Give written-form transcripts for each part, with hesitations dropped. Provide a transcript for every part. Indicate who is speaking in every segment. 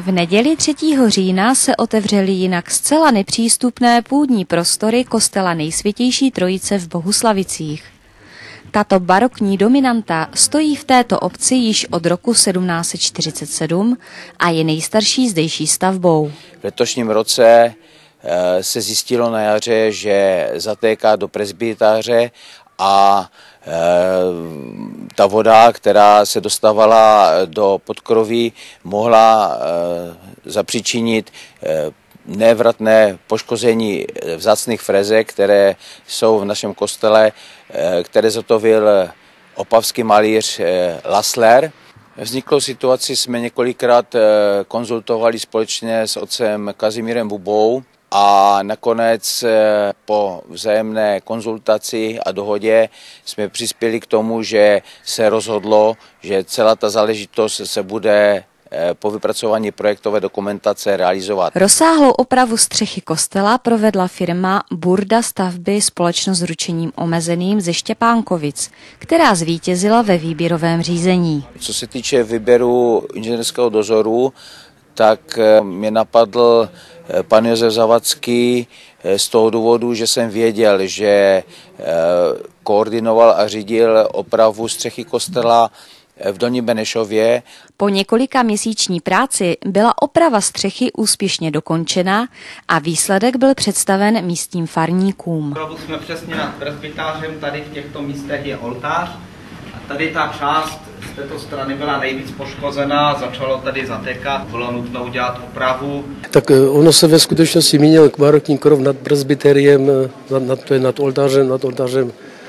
Speaker 1: V neděli 3. října se otevřely jinak zcela nepřístupné půdní prostory kostela Nejsvětější Trojice v Bohuslavicích. Tato barokní dominanta stojí v této obci již od roku 1747 a je nejstarší zdejší stavbou.
Speaker 2: V letošním roce se zjistilo na jaře, že zatéká do presbytáře a ta voda, která se dostávala do podkroví, mohla zapříčinit nevratné poškození vzácných frezek, které jsou v našem kostele, které zhotovil opavský malíř Lasler. Vzniklou situaci jsme několikrát konzultovali společně s otcem Kazimírem Bubou a nakonec po vzájemné konzultaci a dohodě jsme přispěli k tomu, že se rozhodlo, že celá ta záležitost se bude po vypracování projektové dokumentace realizovat.
Speaker 1: Rozsáhlou opravu střechy kostela provedla firma Burda stavby společnost s ručením omezeným ze Štěpánkovic, která zvítězila ve výběrovém řízení.
Speaker 2: Co se týče výběru inženýrského dozoru, tak mě napadl pan Josef Zavadský z toho důvodu, že jsem věděl, že koordinoval a řídil opravu střechy kostela v Dolní Benešově.
Speaker 1: Po několika měsíční práci byla oprava střechy úspěšně dokončena a výsledek byl představen místním farníkům.
Speaker 3: Opravdu jsme přesně nad presbytářem, tady v těchto místech je oltář a tady ta část z této strany byla nejvíc poškozená, začalo tady zatékat, bylo nutno udělat opravu.
Speaker 4: Tak ono se ve skutečnosti měnil barokní krov nad presbyteriem, nad oltářem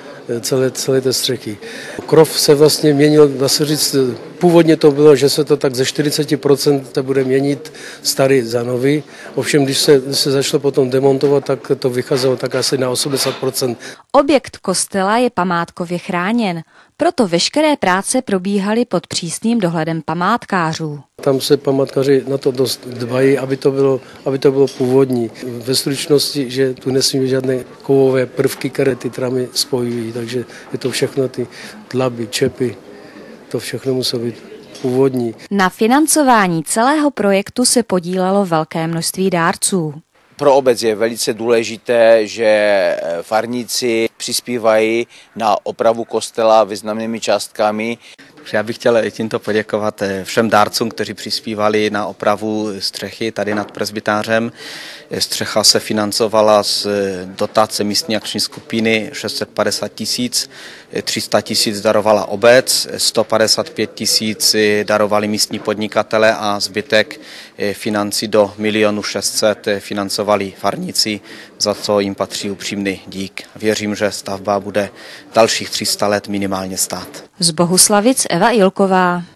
Speaker 4: celé té střechy. Krov se vlastně měnil, dá se říct, původně to bylo, že se to tak ze 40% to bude měnit starý za nový. Ovšem, když se začalo potom demontovat, tak to vycházelo tak asi na 80%.
Speaker 1: Objekt kostela je památkově chráněn, proto veškeré práce probíhaly pod přísným dohledem památkářů.
Speaker 4: Tam se památkáři na to dost dbají, aby to bylo původní. Ve stručnosti, že tu nesmí být žádné kovové prvky, které ty tramy spojují, takže je to všechno ty dlaby, čepy, to všechno musí být původní.
Speaker 1: Na financování celého projektu se podílelo velké množství dárců.
Speaker 2: Pro obec je velice důležité, že farníci přispívají na opravu kostela významnými částkami.
Speaker 3: Já bych chtěl tímto poděkovat všem dárcům, kteří přispívali na opravu střechy tady nad presbytářem. Střecha se financovala z dotace místní akční skupiny 650 000, 300 000 darovala obec, 155 000 darovali místní podnikatele a zbytek financí do 1 600 000 financovali farníci, za co jim patří upřímný dík. Věřím, že stavba bude dalších 300 let minimálně stát.
Speaker 1: Z Bohuslavic Eva Ilková.